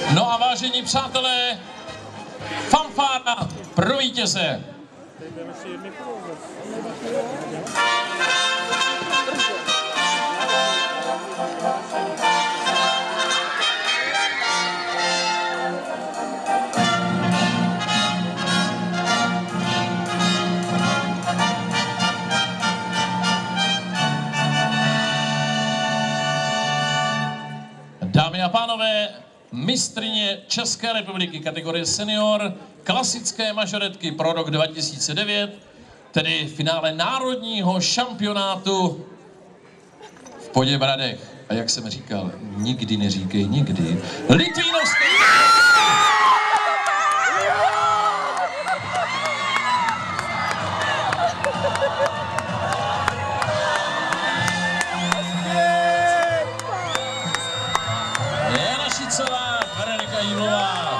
No a vážení přátelé, fanfára pro vítěze. Dámy a pánové, mistryně České republiky kategorie senior, klasické mažoretky pro rok 2009, tedy v finále národního šampionátu v Poděbradech. A jak jsem říkal, nikdy neříkej nikdy. Litvínovský! Jana Šicová, Veronika Jílová.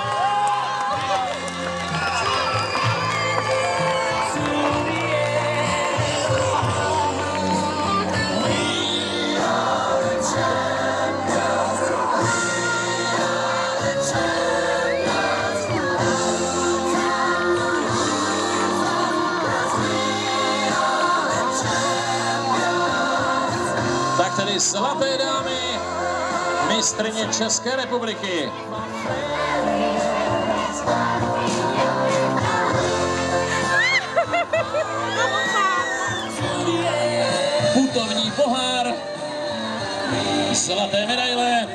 Tak tedy zlaté dámy, mistryně České republiky. Putovní pohár, zlaté medaile.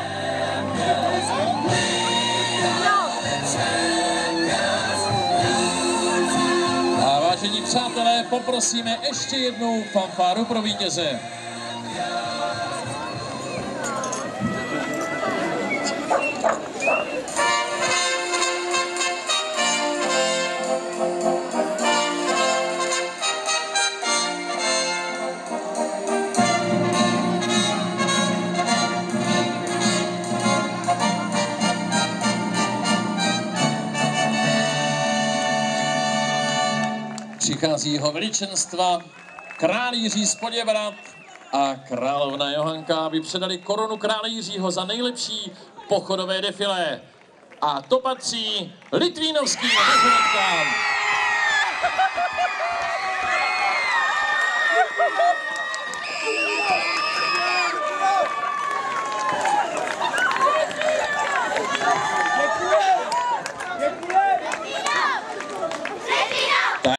A vážení přátelé, poprosíme ještě jednou fanfáru pro vítěze. Přichází jeho veličenstva král Jiří z Poděbrad a královna Johanka, aby předali korunu krále Jiřího za nejlepší pochodové defilé. A to patří litvínovským mažoretkám.